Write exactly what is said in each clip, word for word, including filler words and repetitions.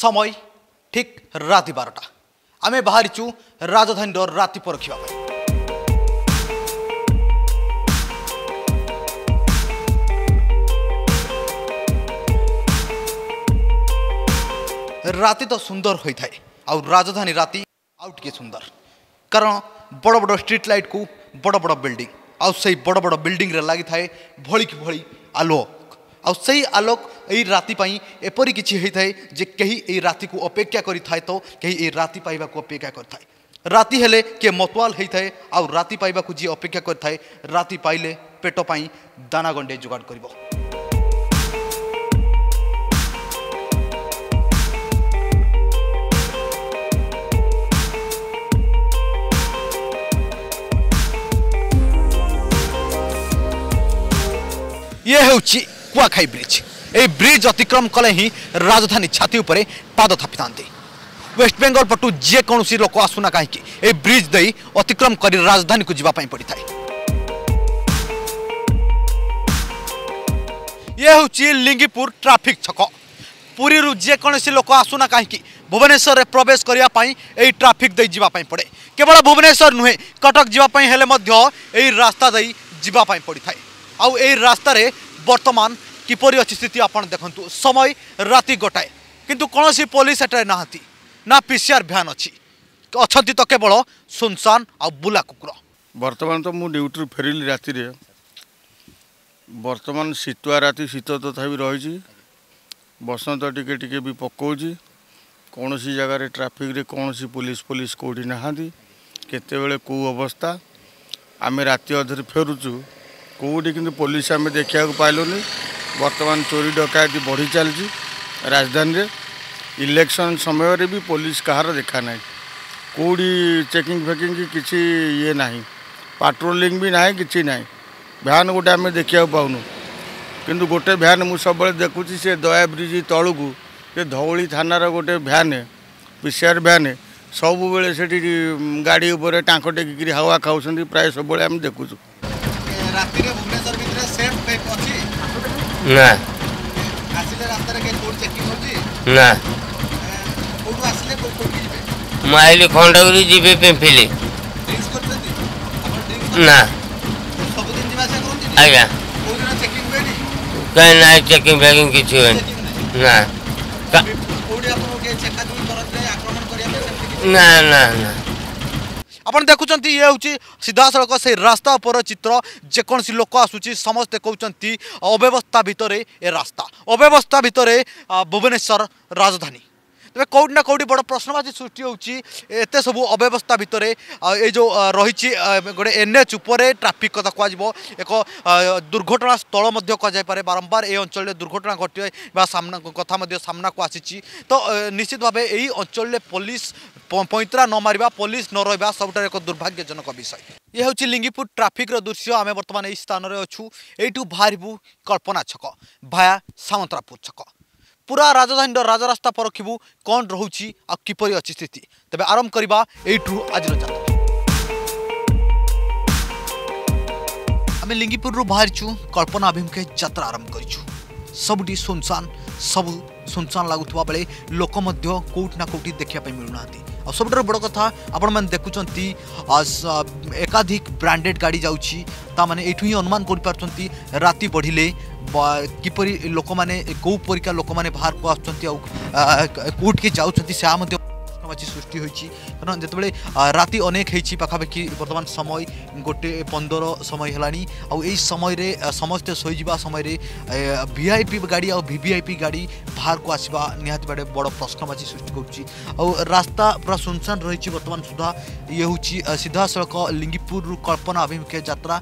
समय ठीक राति बारटा आमे बाहरीचु राजधानी राति परखिबा राति तो सुंदर होता है आ राजधानी राति आउट के सुंदर कारण बड़ बड़ स्ट्रीट लाइट को बड़ बड़ बिल्डिंग आउ से बड़ बड़ बिल्डिंग रे लगी थाए भली की भली आलोक आउ से आलोक यही राति पाई एपरी किछि होई थाए जे कहीं यही राति को अपेक्षा करि थाए तो कहीं यही राति पाइबा को अपेक्षा करि थाए राति हेले के मतवाल होई थाए आउ राति पाइबा को जी अपेक्षा करि थाए राति पाइले पेट पाई दाना गंडे जुगाड़ करिवो। ये होची कुआखाई ब्रिज ए ब्रिज अतिक्रम कले ही राजधानी छाती उपरे पाद थापि थांते वेस्ट बेंगल पटु जे कोनोसी लोक आसुना काहेकि ए ब्रिज दई अतिक्रम करी राजधानी को जीवा पई पड़ी थाए। ये होची लिंगीपुर ट्रैफिक छक पुरी रु जे कोनोसी लोक आसुना काहेकि भुवनेश्वर रे प्रवेश करिया पई ए ट्रैफिक दई जीवा पई पड़े केवल भुवनेश्वर नुहे कटक जीवा पई हेले मध्य ए रास्ता दई जीवा पई पड़ी थाए आउ ए रास्ता रे वर्तमान किपरि अच्छी स्थिति आपण देखंतु समय राति गोटाए किंतु कोनोसी पुलिस एटा नाहंती ना पीसीआर भ्यान अछि अछंती तो केवल सुनसान आ बुला कुकुर। वर्तमान तो मु ड्यूटी फेरिली राति रे वर्तमान शीतुआ राति शीत तथापि रही बसंत टिके टिके भी पकोजी कोनोसी जगह रे ट्रैफिक रे कोनोसी पुलिस पुलिस कोठी नाहंती केतेबेले को अवस्था आमे राति अधर फेरुचु कौटी कि पुलिस आम देखा पाइलुनि बर्तमान चोरी डकैती बढ़ी चलती राजधानी रे इलेक्शन समय रे भी पुलिस कहार देखा ना कौटी चेकिंग फेकिंग की किसी ये ना पाट्रोलिंग भी ना कि ना भ्यान गोटे आम देखा पाऊनु किंतु गोटे भ्यान मु सब देखुची से दया ब्रिज तलू से धौली थानार गोटे भ्यान पीसीआर भ्यान सब बेले से गाड़ी उपर टाँक टेकिक हावा खाऊँ प्राय सब आम देखुचु। राति रे भुवनेश्वर भितर सेफ पेक अछि ना आसिले रास्ता रे के कोड चेकिंग होछि ना कोड आसिले कोड कोड जिबे माइल खंडगिरी जिबे पेंफिली ड्रिंक्स करथि अपन ड्रिंक्स ना सब दिन दिवा से करथि आज्ञा कोड ना चेकिंग बेनी काई ना चेकिंग बैगिंग किछु होय ना कोड आपन के चेका दुई करत रे आक्रमण करिया पे सेमति ना ना ना आपण देखुचंती ये होची सीधा सड़क से रास्ता पर चित्र जेकोसी लोक आसुची समस्ते कहउचंती अव्यवस्था भितरे ए रास्ता अव्यवस्था भितरे भुवनेश्वर राजधानी तेज कौटी ना कौटी बड़ प्रश्नवाची सृष्टि होची एते सब अव्यवस्था भितरे ये जो रही गोटे एनएच उपरे ट्रैफिक कथा कह एक दुर्घटना स्थल मध्य कह पारे बारंबार ये अंचल दुर्घटना घटे सामना कथा सामना को आसी तो निश्चित भाव यही अंचल पुलिस पैंतरा न मारिबा पुलिस न रहा सबुठार एक दुर्भाग्यजनक विषय। ये हूँ लिंगीपुर ट्रैफिक दृश्य आम बर्तमान यही स्थान में अच्छू यू बाहरबू कल्पना छक भाया सामंतरापुर छक पूरा राजधानी राजरास्ता परखिबू कौन रोची आ किपरि अच्छी स्थिति तेज आरंभ करवा यू आज आम लिंगीपुर रू बाहरीचु कल्पना अभिमुखे यात्रा आरंभ करूँ सबुटी सुनसान सबू सुनसान लगुवा बेले लोक कौटी ना कौटी देखा मिलूना और सब बड़ कथा आपण मैंने देखुंती एकाधिक ब्रांडेड गाड़ी जाऊँगी ताने ये ही अनुमान कर राति बढ़िले किपरि लोक मैंने कौ परिका लोक मैंने बाहर को आसुँच के जाऊँच सृष्टि होती कारण जिते राति अनेक होती पाखापाखि बर्तमान समय गोटे पंदर समय है समय रे समस्ते शोजा समय वीआईपी गाड़ी और वीवीआईपी गाड़ी बाहर को आसवा निहाती बड़े बड़ प्रश्नवाची सृष्टि कर रास्ता पूरा सुनसान रही बर्तमान सुधा ये हूँ सीधा सड़क लिंगीपुर कल्पना अभिमुखे यात्रा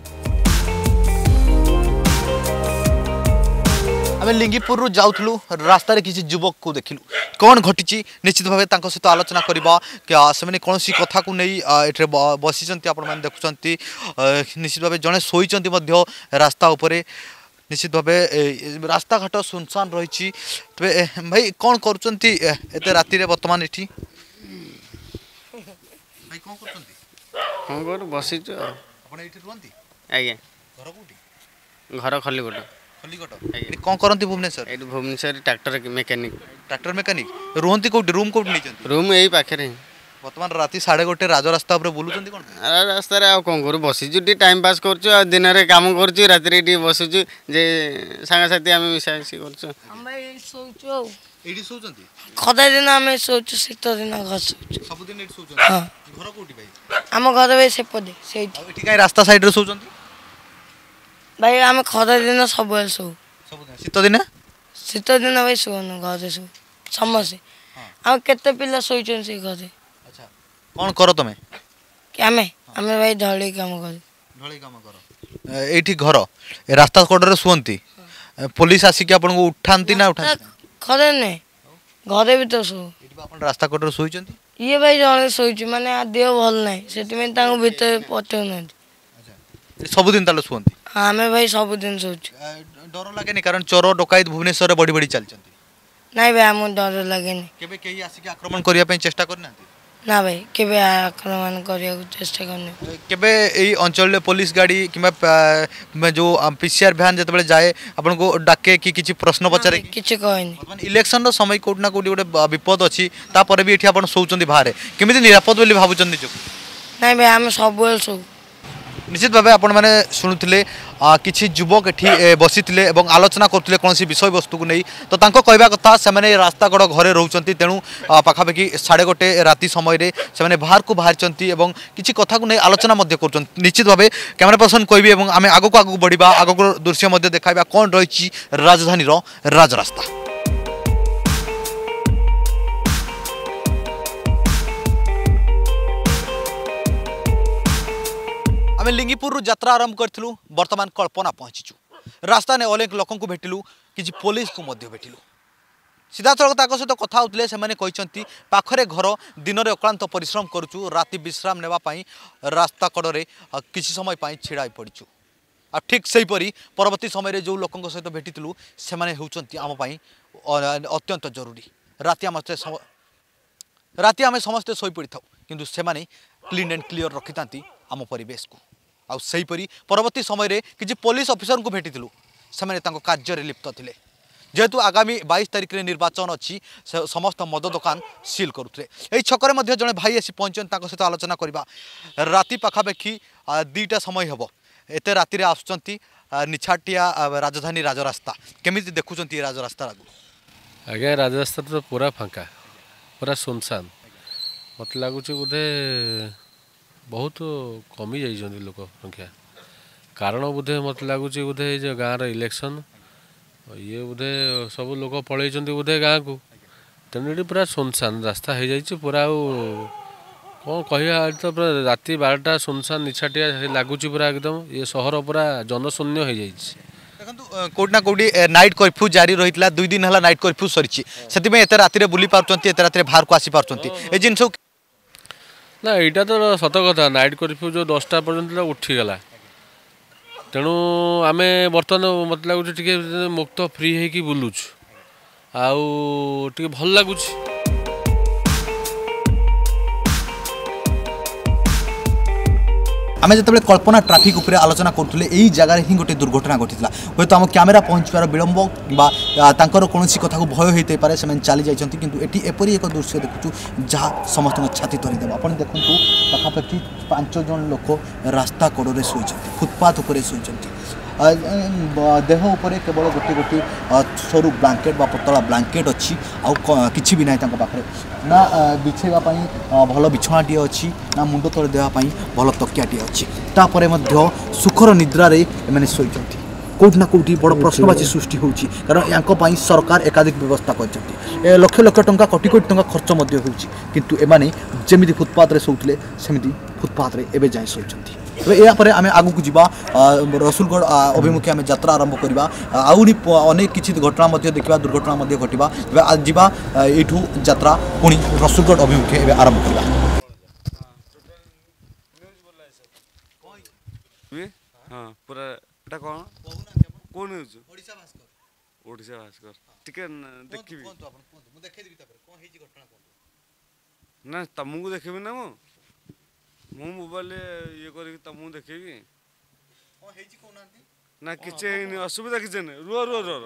आम लिंगीपुर जाऊँ रास्त किसी युवक को देखिलु कौन घटी निश्चित भाव सहित आलोचना करवा से कौन कथा को नहीं ये बसी मैंने देखुं निश्चित भाव जड़े शोई रास्ता उपरे निश्चित भाव रास्ता घाट सुनसान रही तेरे भाई कौन कर राति बर्तमान ये भाई कौन कर बसी रुहति आज्ञा घर खलीगोट ଖଲିକଟ ଏଠି କ'ଣ କରନ୍ତି ଭୁବନେଶ୍ୱର? ଏଇଠି Bhubaneswar tractor mechanic. Tractor mechanic ରୁହନ୍ତି କୋଉଠି? ରୁମ୍ କୋଉଠି ନେଇଛନ୍ତି? ରୁମ୍ ଏଇ ପାଖରେ ହିଁ। ବର୍ତ୍ତମାନ ରାତି ସାଢ଼େ ଗୋଟେ ରାଜରାସ୍ତା ଉପରେ ବୁଲୁଛନ୍ତି କ'ଣ? ଆରେ ରାସ୍ତାରେ ଆଉ କ'ଣ କରୁ ବସିଛୁ ଟିକେ ଟାଇମ୍ ପାସ୍ କରୁଛୁ ଆଉ ଦିନରେ କାମ କରୁଛୁ ରାତିରେ ଟିକେ ବସୁଛୁ ଯେ ସାଙ୍ଗସାଥି ଆମେ ମିଶାମିଶି କରୁଛୁ। ଆମେ ଏଇଠି ଶୋଉଛୁ ଆଉ ଏଇଠି ଶୋଉଛନ୍ତି? ଖରା ଦିନ ଆମେ ଶୋଉଛୁ ଶୀତ ଦିନ ଘର ଶୋଉଛୁ। ସବୁଦିନ ଏଇଠି ଶୋଉଛନ୍ତି? ହଁ। ଘର କୋଉଠି ଭାଇ? ଆମ ଘର ଭାଇ ସେପଟେ ସେଇଠି। ଆଉ ଏଠି କାହିଁ ରାସ୍ତା ସାଇଡରେ ଶୋଉଛନ୍ତି? ଭାଇ ଆମେ ଖରା ଦିନ ସବୁବେଳେ ଶୋଉ। ସବୁଦିନ? ଶୀତ ଦିନେ? ଶୀତ ଦିନ ଭାଇ ଶୋଉନୁ ଘରେ ଶୋଉ ସମସ୍ତେ। ଆଉ କେତେ ପିଲା ଶୋଇଛନ୍ତି ସେଇ ଘରେ। ଆଚ୍ଛା କ'ଣ କର ତମେ? କି ଆମେ ଆମେ ଭାଇ ଢଳେଇ କାମ କରୁ। ଢଳେଇ କାମ କର। ଏଇଠି ଘର ଏ ରାସ୍ତା କଡ଼ରେ ଶୁଅନ୍ତି? ପୋଲିସ ଆସିକି ଆପଣଙ୍କୁ ଉଠାନ୍ତି ନା ଉଠାନ୍ତି? ଖରା ନୁହେଁ ଘରେ ବି ତ ଶୋଉ। ଏଠି ଆପଣ ରାସ୍ତା କଡ଼ରେ ଶୋଇଛନ୍ତି? ଇଏ ଭାଇ ଜଣେ ଶୋଇଛୁ ମାନେ ଦେହ ଭଲ ନାହିଁ ସେଥିପାଇଁ ତାଙ୍କୁ ଭିତରେ ପଠଉନାହାନ୍ତି। ସବୁଦିନ ତାହେଲେ ଶୁଅନ୍ତି? ହଁ ଆମେ ଭାଇ ସବୁଦିନ ଶୋଉଛୁ। ଡର ଲାଗେନି କାରଣ ଚୋର ଡକାୟତ ଭୁବନେଶ୍ୱରରେ ବଢ଼ି ବଢ଼ି ଚାଲିଛନ୍ତି? ନାଇଁ ଭାଇ ଆମକୁ ଡର ଲାଗେନି। କେବେ କେହି ଆସିକି ଆକ୍ରମଣ କରିବା ପାଇଁ ଚେଷ୍ଟା କରିନାହାନ୍ତି? ନା ଭାଇ କେବେ ଆକ୍ରମଣ କରିବାକୁ ଚେଷ୍ଟା କରିନି। କେବେ ଏଇ ଅଞ୍ଚଳରେ ପୋଲିସ ଗାଡ଼ି କିମ୍ବା ଯେଉଁ ପିସିଆର ଭ୍ୟାନ୍ ଯେତେବେଳେ ଯାଏ ଆପଣଙ୍କୁ ଡାକେ କି କିଛି ପ୍ରଶ୍ନ ପଚାରେ? କିଛି କହେନି। ବର୍ତ୍ତମାନ ଇଲେକ୍ସନର ସମୟ କୋଉଠି ନା କୋଉଠି ଗୋଟେ ବିପଦ ଅଛି ତାପରେ ବି ଏଠି ଆପଣ ଶୋଉଛନ୍ତି ବାହାରେ କେମିତି ନିରାପଦ ବୋଲି ଭାବୁଛନ୍ତି ନିଜକୁ? ନାଇଁ ଭାଇ ଆମେ ସବୁବେଳେ ଶୋଉ। निश्चित भाव आपण मैंने शुणुले किसी युवक ये बसी और आलोचना करते कौन विषयवस्तु को नहीं तो कहवा कथा से रास्ता कड़ घरे रोचे तेणु पाखापाखि साढ़े गोटे राति समय से बाहर को बाहर किसी कथा को नहीं आलोचना कर निश्चित भाव कैमेरा पर्सन कहबी आम आगक आगक बढ़ा आगक दृश्य देखा कौन रही राजधानी राजरास्ता। आम लिंगीपुर यात्रा आरंभ करूँ बर्तमान कल्पना पहुँचीचु रास्ता ने अनेक लोक भेटिलु कि पुलिस को भेटिलु सीधा सड़क सहित कथा होते से पाखरे घर दिन में अक्लांत परिश्रम करुचु राति विश्राम नेवाई रास्ता कड़े किसी समय छिड़ा पड़ीचु आ ठीक सेहीपरि परवर्ती समय जो लोक सहित भेटिलु से आम अत्यंत जरूरी राति आम राति आम समस्ते शोई पड़ी था किंतु से क्लीन एंड क्लीयर रखी था आम परिवेश को आउ सेहीपरि परवर्ती समय किसी पुलिस ऑफिसर को भेटिलु से कार्य लिप्त थे जेहेतु आगामी बाईस तारिख में निर्वाचन अच्छी समस्त मद दुकान सील करुले यही छकरे जड़े भाई आसी पहुँचन सहित आलोचना करवा राति पाखापाखि दुईटा समय हम एत राति आसुँच निछाटिया राजधानी राजरास्ता केमी देखुं राजरास्ता आज्ञा राजरास्ता तो पूरा फांका पूरा सुनसान मत लगुच बोधे बहुत कमी जाइए लोक संख्या कारण बोधे मत लगुच बोधे जो गाँव इलेक्शन ये बोधे सब लोक पलैं बोधे गाँव को तेणु पूरा सुनसान रास्ता हो जाए पूरा कौन कह तो पूरा राति बारटा सुनसान निछाटिया लगुच पूरा एकदम ये सहर पूरा जनशून्य हो जाए कोटी ना कोटी नाइट कर्फ्यू जारी रही है दुई दिन है नाइट कर्फ्यू सरी से राति बुली पार्टी एत राति बाहर को आसी पार्टी जिन ना यहाँ तो सत कथा नाइट कर्फ्यू जो दसटा पर्यंत उठीगला तेणु आम बर्तमान मत लगुच टे मुक्त फ्री होगी बुलुच आउ टे भल लगुच आम जो कल्पना ट्राफिक उपर आलोचना करुले यही जगार ही गोटे दुर्घटना घटी हे तो आम कैमेरा पहुँचार विलंब कि कौन कथा को भय होते पारे से चली जाइए किंतु एटी एपरी एक दृश्य देखु जहाँ समस्त छाती तरीदेव आप देखूँ पाखापाखि पांच जन लोक रास्ता कड़े शोच फुटपाथ उपर शोच देह उपर केवल गोटे गोटे सरू ब्लांकेट बा पतला ब्लांकेट अच्छी आउ कि भी ना पाखे ना बिछेवाई भल बिछणाटी अच्छी ना मुंड तले देवाई भल तकियाटी अच्छी तापर सुखर निद्रारे एम शोचती कौट ना कौटी बड़ प्रश्नवाची सृष्टि होची कारण यहाँ सरकार एकाधिक व्यवस्था कर लक्ष लक्ष टंका कोटी कोटी टंका खर्च किंतु एमाने जमी फुटपाथ शोते सेमती फुटपाथ एवं जाए शोचती यापर आम आग को जीवा रसुलगढ़ अभिमुखे आम यात्रा आरंभ करवा आहरी अनेक किसी घटना देखा दुर्घटना घटवा जीवा यू यात्रा पुणी रसुलगढ़ अभिमुखे आरंभ करवा हाँ पूरा एटा कौन कौन ओडिशा भास्कर ओडिशा भास्कर टिके देखिबी मु देखे देबी तापर कोन हेजी घटना कोन ना तमु देखिबी ना मु मु मोबाइल ये करी तमु देखिबी कोन हेजी कोन आंती ନା କିଛି ହେଇନି ଅସୁବିଧା କିଛି ହେଇନି ରୁହ ରୁହ ରୁହ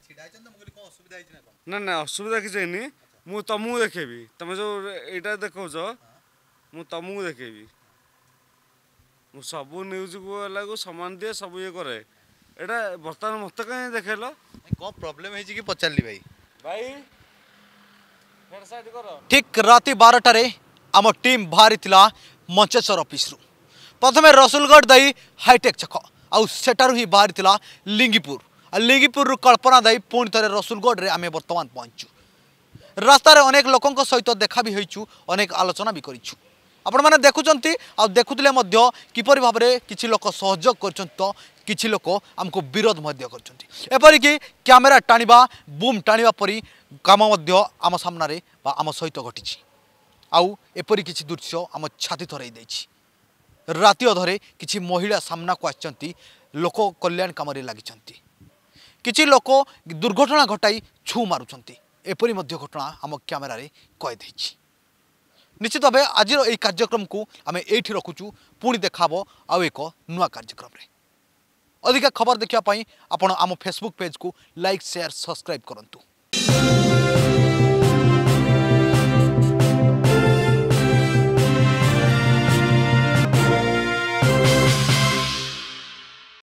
ନା ନା ଅସୁବିଧା କିଛି ହେଇନି ମୁଁ ତମକୁ ଦେଖେଇବି ତମେ ଯୋଉ ଏଇଟା ଦେଖାଉଛ ମୁଁ ତମକୁ ଦେଖେଇବି ମୁଁ ସବୁ ନ୍ୟୁଜ୍କୁ ହେଲାକୁ ସମାନ ଦିଏ ସବୁ ଇଏ କରେ ଏଇଟା ବର୍ତ୍ତମାନ ମୋତେ କାହିଁ ଦେଖେଇଲ କଣ ପ୍ରୋବ୍ଲେମ ହେଇଛି କି ପଚାରିଲି ଭାଇ ଭାଇ ହେଡ୍ ସାଇଡ୍ କର ଠିକ୍ ରାତି ବାରଟାରେ ଆମ ଟିମ୍ ବାହାରିଥିଲା ମଞ୍ଚେଶ୍ୱର ଅଫିସରୁ ପ୍ରଥମେ ରସୁଲଗଡ଼ ଦେଇ ହାଇଟେକ୍ ଛକ ଆଉ ସେଠାରୁ ହିଁ ବାହାରିଥିଲା ଲିଙ୍ଗିପୁର ଆଉ ଲିଙ୍ଗିପୁରରୁ କଳ୍ପନା ଦେଇ ପୁଣି ଥରେ ରସୁଲଗଡ଼ରେ ଆମେ ବର୍ତ୍ତମାନ ପହଞ୍ଚୁ ରାସ୍ତାରେ ଅନେକ ଲୋକଙ୍କ ସହିତ ଦେଖା ବି ହୋଇଛୁ ଅନେକ ଆଲୋଚନା ବି କରିଛୁ ଆପଣମାନେ ଦେଖୁଛନ୍ତି ଆଉ ଦେଖୁଥିଲେ ମଧ୍ୟ କିପରି ଭାବରେ କିଛି ଲୋକ ସହଯୋଗ କରୁଛନ୍ତି ତ କିଛି ଲୋକ ଆମକୁ ବିରୋଧ ମଧ୍ୟ କରୁଛନ୍ତି ଏପରିକି କ୍ୟାମେରା ଟାଣିବା ବୁମ୍ ଟାଣିବା ପରି କାମ ମଧ୍ୟ ଆମ ସାମ୍ନାରେ ବା ଆମ ସହିତ ଘଟିଛି ଆଉ ଏପରି କିଛି ଦୃଶ୍ୟ ଆମ ଛାତି ଥରାଇ ଦେଇଛି ରାତି ଅଧରେ କିଛି ମହିଳା ସାମ୍ନାକୁ ଆସିଛନ୍ତି ଲୋକ କଲ୍ୟାଣ କାମରେ ଲାଗିଛନ୍ତି କିଛି ଲୋକ ଦୁର୍ଘଟଣା ଘଟାଇ ଛୁ ମାରୁଛନ୍ତି ଏପରି ମଧ୍ୟ ଘଟଣା ଆମ କ୍ୟାମେରାରେ କଏଦ ହେଇଛି ନିଶ୍ଚିତ ଭାବେ ଆଜିର ଏହି କାର୍ଯ୍ୟକ୍ରମକୁ ଆମେ ଏଇଠି ରଖୁଛୁ ପୁଣି ଦେଖାବ ଆଉ ଏକ ନୂଆ କାର୍ଯ୍ୟକ୍ରମରେ ଅଧିକା ଖବର ଦେଖିବା ପାଇଁ ଆପଣ ଆମ ଫେସବୁକ୍ ପେଜକୁ ଲାଇକ୍ ସେୟାର ସବସ୍କ୍ରାଇବ୍ କରନ୍ତୁ।